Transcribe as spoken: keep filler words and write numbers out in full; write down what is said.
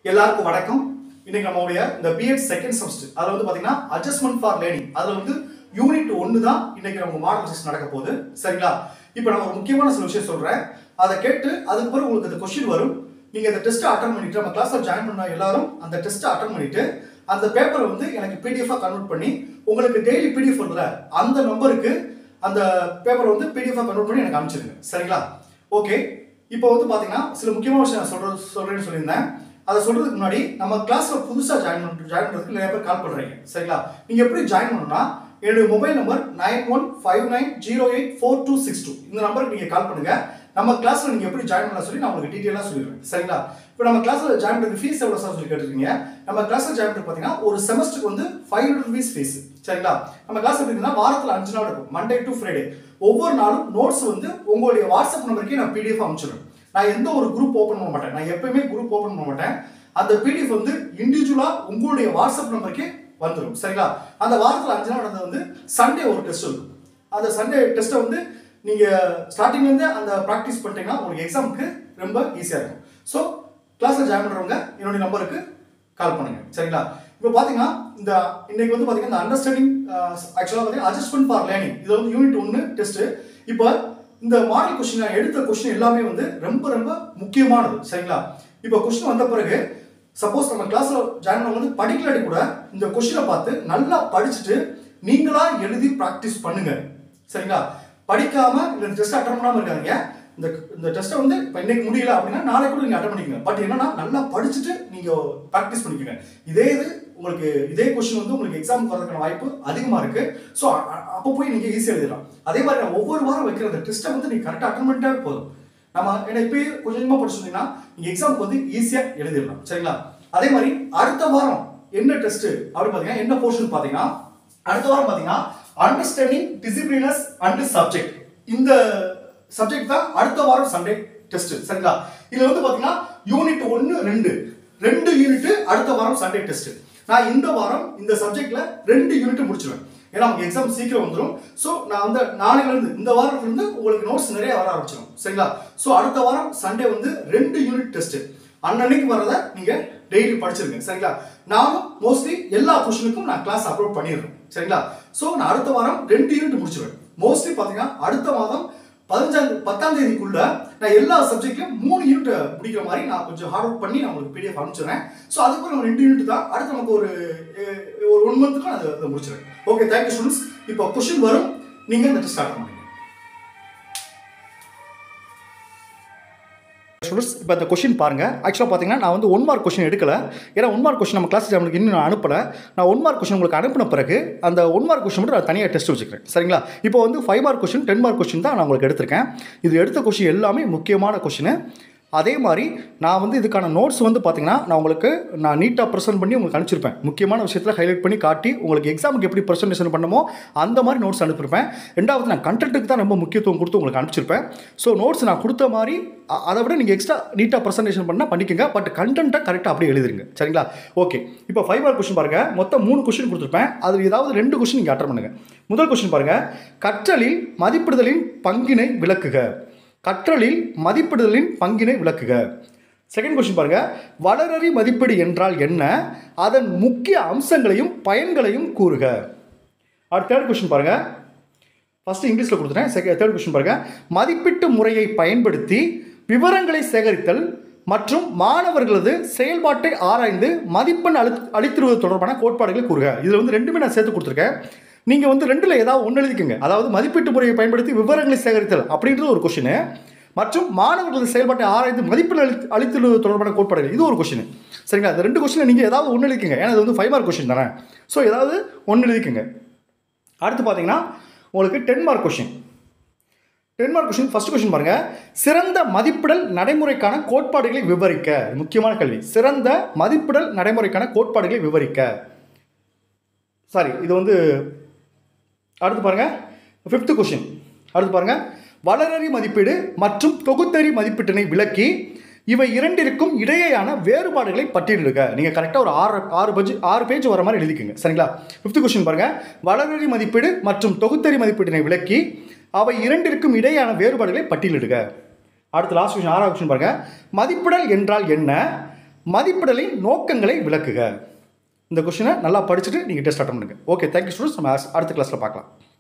எல்லாருக்கும் வணக்கம். இன்னைக்கு நம்மளுடைய இந்த B.Ed செகண்ட் செமஸ்டர் அதுல வந்து பாத்தீங்கன்னா அட்ஜஸ்ட்மென்ட் ஃபார் லேர்னிங் அதுல வந்து யூனிட் ஒன்று தான் இன்னைக்கு நம்ம மாடல் டெஸ்ட் நடக்க போகுது. சரிங்களா? இப்போ நான் ஒரு முக்கியமான சில விஷயம் சொல்றேன். அதை கேட்டு அதுக்கு பிறகு உங்களுக்கு இந்த கொஸ்டின் வரும். நீங்க இந்த டெஸ்ட் அட்டெண்ட் பண்ணிட்டு நம்ம கிளாஸ்ல ஜாயின் பண்ண எல்லாரும் அந்த டெஸ்ட் அட்டெண்ட் பண்ணிட்டு அந்த பேப்பரை வந்து எனக்கு பிடிஎஃபா கன்வெர்ட் பண்ணி உங்களுக்கு டெய்லி பிடிஎஃப் வருதுல அந்த நம்பருக்கு அந்த பேப்பரை வந்து பிடிஎஃபா கன்வெர்ட் பண்ணி எனக்கு அனுப்பிச்சிருங்க. சரிங்களா? ஓகே. இப்போ வந்து பாத்தீங்கன்னா சில முக்கியமான விஷயம் நான் சொல்ற சொல்றேன்னு சொல்லியிருந்தேன். அதை சொல்றதுக்கு முன்னாடி நம்ம கிளாஸ்ல புதுசா ஜாயின் பண்ண ஜாயின் பண்றதுக்கு நிறைய பேர் கால் பண்றீங்க. சரிங்களா? நீங்க எப்படி ஜாயின் பண்ணணும்னா என்னுடைய mobile number nine one five nine zero eight four two six two இந்த நம்பருக்கு நீங்க கால் பண்ணுங்க. நம்ம கிளாஸ்ல நீங்க எப்படி ஜாயின் பண்ண சொல்லி நான் உங்களுக்கு டீடைலா சொல்லிடுறேன். சரிங்களா? இப்போ நம்ம கிளாஸ்ல ஜாயின் பண்றது ஃபீஸ் எவ்வளவு சார் சொல்லி கேட்டிருக்கீங்க. நம்ம கிளாஸ்ல ஜாயின் பண்ணி பாத்தீங்கன்னா ஒரு செமஸ்டருக்கு வந்து ஃபைவ் ஹண்ட்ரட் ருபீஸ் ஃபீஸ். சரிங்களா? நம்ம கிளாஸ் எப்படி இருக்குன்னா வாரத்துல அஞ்சு நாள் இருக்கும், மண்டே டு ஃப்ரைடே. ஒவ்வொரு நாளும் நோட்ஸ் வந்து உங்களுடைய வாட்ஸ்அப் நம்பருக்கே நான் பிடிஎஃப் அனுப்பிச்சிடுறேன். நான் எந்த ஒரு குரூப் ஓபன் பண்ண மாட்டேன். நான் எப்பயுமே குரூப் ஓபன் பண்ண மாட்டேன். அந்த பிடிஎஃப் வந்து இண்டிவிஜுவலா உங்களுடைய வாட்ஸ்அப் நம்பருக்கே வந்துடும். சரிங்களா? அந்த வாரத்தில் அஞ்சு நாள் நடந்தது வந்து சண்டே ஒரு டெஸ்ட் இருக்கும். அந்த சண்டே டெஸ்ட்டை வந்து நீங்க ஸ்டார்டிங்ல இருந்து அந்த ப்ராக்டிஸ் பண்ணிட்டீங்கன்னா உங்களுக்கு எக்ஸாமுக்கு ரொம்ப ஈஸியா இருக்கும். ஸோ கிளாஸ்ல ஜாயின் பண்றவங்க என்னுடைய நம்பருக்கு கால் பண்ணுங்க. சரிங்களா? இப்போ பாத்தீங்கன்னா இந்த இன்னைக்கு வந்து பாத்தீங்கன்னா இந்த அண்டர்ஸ்டாண்டிங் ஆக்சுவலா பாத்தீங்கன்னா அட்ஜஸ்ட்மென்ட் ஃபார் லேர்னிங் இது வந்து யூனிட் ஒன்று டெஸ்ட். இப்போ இந்த மாடல் கொஸ்டின் நான் எடுத்த கொஸ்டின் எல்லாமே வந்து ரொம்ப ரொம்ப முக்கியமானது. சரிங்களா? இப்போ கொஸ்டின் வந்த பிறகு சப்போஸ் நம்ம கிளாஸ்ல ஜாயின் பண்ண வந்து படிக்கலாட்டி கூட இந்த கொஸ்டினை பார்த்து நல்லா படிச்சுட்டு நீங்களா எழுதி பிராக்டிஸ் பண்ணுங்க. சரிங்களா? படிக்காம இந்த டெஸ்ட் அட்டன் பண்ணாம இருக்காங்க. இந்த இந்த டெஸ்ட்டை வந்து இப்போ இன்னைக்கு முடியல அப்படின்னா நாளைக்கு கூட நீங்க அட்டன் பண்ணிக்கங்க. பட் என்னன்னா நல்லா படிச்சுட்டு நீங்க பிராக்டிஸ் பண்ணிக்கங்க. இதே இது உங்களுக்கு இதே கொஸ்டின் வந்து உங்களுக்கு எக்ஸாம் வரதுக்கான வாய்ப்பு அதிகமா இருக்கு. ஸோ அப்போ போய் நீங்க ஈஸியாக எழுதலாம். அதே மாதிரி நான் ஒவ்வொரு வாரம் வைக்கிற அந்த டெஸ்ட்டை வந்து நீங்க கரெக்டாக அட்டன் பண்ணிட்டாவே போதும். நம்ம ஏன்னா இப்பயே கொஞ்சம் கொஞ்சமா படிச்சிருந்தீங்கன்னா நீங்க எக்ஸாமுக்கு வந்து ஈஸியா எழுதிடலாம். சரிங்களா? அதே மாதிரி அடுத்த வாரம் என்ன டெஸ்ட் அப்படின்னு பாத்தீங்கன்னா என்ன போர்ஷன் பாத்தீங்கன்னா அடுத்த வாரம் பாத்தீங்கன்னா அண்டர்ஸ்டாண்டிங் டிசிப்ளினஸ் அண்ட் சப்ஜெக்ட் இந்த சப்ஜெக்ட் தான் அடுத்த வாரம் சண்டே டெஸ்ட். சரிங்களா? இதுல வந்து பாத்தீங்கன்னா யூனிட் ஒன்னு ரெண்டு ரெண்டு யூனிட் அடுத்த வாரம் சண்டே டெஸ்ட். நான் இந்த வாரம் இந்த சப்ஜெக்ட்ல ரெண்டு யூனிட் முடிச்சிருவேன். ஏன்னா நமக்கு எக்ஸாம் சீக்கிரம் வந்துடும். ஸோ நான் வந்து நாளையில இருந்து இந்த வாரத்துல இருந்து உங்களுக்கு நோட்ஸ் நிறைய வர ஆரம்பிச்சிடும். சரிங்களா? ஸோ அடுத்த வாரம் சண்டே வந்து ரெண்டு யூனிட் டெஸ்ட். அன்னன்னைக்கு வரதை நீங்க டெய்லி படிச்சிருங்க. சரிங்களா? நானும் மோஸ்ட்லி எல்லா கொஸ்டினுக்கும் நான் கிளாஸ் அப்லோட் பண்ணிடுறேன். சரிங்களா? ஸோ நான் அடுத்த வாரம் ரெண்டு யூனிட் முடிச்சிருவேன். மோஸ்ட்லி பாத்தீங்கன்னா அடுத்த மாதம் பதினஞ்சாம் பத்தாம் தேதிக்குள்ள நான் எல்லா சப்ஜெக்ட்லயும் மூணு யூனிட் முடிக்கிற மாதிரி நான் கொஞ்சம் ஹார்ட் ஒர்க் பண்ணி நான் உங்களுக்கு பிடிஎஃப் அனுப்பிச்சிடுறேன். ஸோ அதுக்கு நம்ம ரெண்டு யூனிட் தான் அடுத்து நமக்கு ஒரு ஒரு ஒன் மந்த்துக்கு நான் அதை முடிச்சிடுறேன். Okay, thank you students. இப்போ கொஸ்டின் வரும், நீங்க இந்த டெஸ்ட் ஸ்டார்ட் பண்ணுங்க. ஸ்டூடெண்ட்ஸ் இப்போ இந்த கொஸ்டின் பாருங்க. ஆக்சுவலாக பார்த்தீங்கன்னா நான் வந்து ஒன் மார்க் கொஸ்டின் எடுக்கல. ஏன்னா ஒன் மார்க் கொஸ்டின் நம்ம கிளாஸ் நம்மளுக்கு இன்னும் நான் அனுப்பல. நான் ஒன் மார்க் கொஸ்டின் உங்களுக்கு அனுப்பின பிறகு அந்த ஒன் மார்க் கொஸ்டின் மட்டும் நான் தனியாக டெஸ்ட் வச்சுக்கிறேன். சரிங்களா? இப்போ வந்து five mark question ten mark question தான் நான் உங்களுக்கு எடுத்திருக்கேன். இது எடுத்த கொஸ்டின் எல்லாமே முக்கியமான கொஸ்டின். அதே மாதிரி நான் வந்து இதுக்கான நோட்ஸ் வந்து பார்த்தீங்கன்னா நான் உங்களுக்கு நான் நீட்டாக ப்ரெசென்ட் பண்ணி உங்களுக்கு அனுப்பிச்சிருப்பேன். முக்கியமான விஷயத்தில் ஹைலைட் பண்ணி காட்டி உங்களுக்கு எக்ஸாமுக்கு எப்படி ப்ரெசன்டேஷன் பண்ணமோ அந்த மாதிரி நோட்ஸ் அனுப்பியிருப்பேன். ரெண்டாவது நான் கண்டென்ட்டுக்கு தான் ரொம்ப முக்கியத்துவம் கொடுத்து உங்களுக்கு அனுப்பிச்சிருப்பேன். ஸோ நோட்ஸ் நான் கொடுத்த மாதிரி அதை விட நீங்கள் எக்ஸ்ட்ரா நீட்டாக ப்ரெசன்டேஷன் பண்ணால் பண்ணிக்கோங்க. பட் கண்டென்ட்டை கரெக்டாக அப்படியே எழுதிருங்க. சரிங்களா? ஓகே. இப்போ ஃபைவ் மார்க் கொஸ்டின் பாருங்கள். மொத்தம் மூணு கொஸ்டின் கொடுத்துருப்பேன். அதில் ஏதாவது ரெண்டு கொஸ்டின் நீங்கள் அட்டன் பண்ணுங்கள். முதல் கொஸ்டின் பாருங்கள். கற்றலில் மதிப்பிடுதலின் பங்கினை விளக்குக. கற்றலில் மதிப்பிடுதலின் பங்கினை விளக்குக. செகண்ட் கொஸ்டின் பாருங்க. வளரறி மதிப்பீடு என்றால் என்ன? அதன் முக்கிய அம்சங்களையும் பயன்களையும் கூறுக. அடுத்த தேர்ட் கொஸ்டின் பாருங்க. ஃபர்ஸ்ட் இங்கிலீஷ்ல கொடுத்துட்டேன். செகண்ட் தேர்ட் கொஸ்டின் பாருங்க. மதிப்பீட்டு முறையை பயன்படுத்தி விவரங்களை சேகரித்தல் மற்றும் மாணவர்களது செயல்பாட்டை ஆராய்ந்து மதிப்பெண் அளி அளித்திருவது தொடர்பான கோட்பாடுகளை கூறுக. இதில் வந்து ரெண்டுமே நான் சேர்த்து கொடுத்துருக்கேன். நீங்க வந்து ரெண்டுல ஏதாவது ஒன்று எழுதிக்கங்க. அதாவது மதிப்பீட்டு முறையை பயன்படுத்தி விவரங்களை சேகரித்தல் அப்படின்றது ஒரு கொஸ்டின், மற்றும் மாணவர்களது செயல்பாட்டை ஆராய்ந்து மதிப்பெண் அளி அளித்துள்ளது தொடர்பான கோட்பாடுகள் இது ஒரு கொஸ்டின். சரிங்களா? அந்த ரெண்டு கொஸ்டின் நீங்க ஏதாவது ஒன்று எழுதிக்கங்க. ஏன்னா இது வந்து ஃபைவ் மார்க் கொஸ்டின் தானே. ஸோ ஏதாவது ஒன்று எழுதிக்கங்க. அடுத்து பார்த்தீங்கன்னா உங்களுக்கு ten mark question. Ten mark question first question பாருங்க. சிறந்த மதிப்பிடல் நடைமுறைக்கான கோட்பாடுகளை விவரிக்க. முக்கியமான கேள்வி. சிறந்த மதிப்பிடல் நடைமுறைக்கான கோட்பாடுகளை விவரிக்க. சாரி, இது வந்து அடுத்து பாருங்க. Fifth question. அடுத்து பாருங்க. வளரறி மதிப்பீடு மற்றும் தொகுத்தறி மதிப்பீட்டினை விளக்கி இவை இரண்டிற்கும் இடையேயான வேறுபாடுகளை பட்டியலிடுக. நீங்கள் கரெக்டாக ஒரு ஆறு ஆறு பேஜ் ஆறு பேஜ் வர மாதிரி எழுதிக்கங்க. சரிங்களா? ஃபிஃப்த் கொஸ்டின் பாருங்க. வளரறி மதிப்பீடு மற்றும் தொகுத்தறி மதிப்பீட்டினை விளக்கி அவை இரண்டிற்கும் இடையேயான வேறுபாடுகளை பட்டியலிடுக. அடுத்து லாஸ்ட் கொஸ்டின் ஆறாவது கொஸ்டின் பாருங்க. மதிப்பிடல் என்றால் என்ன? மதிப்பிடலின் நோக்கங்களை விளக்குக. இந்த கொஸ்டினை நல்லா படிச்சுட்டு நீங்கள் டெஸ்ட் அட்டன் பண்ணுங்கள். Okay, thank you students. நம்ம அடுத்த கிளாஸில் பார்க்கலாம்.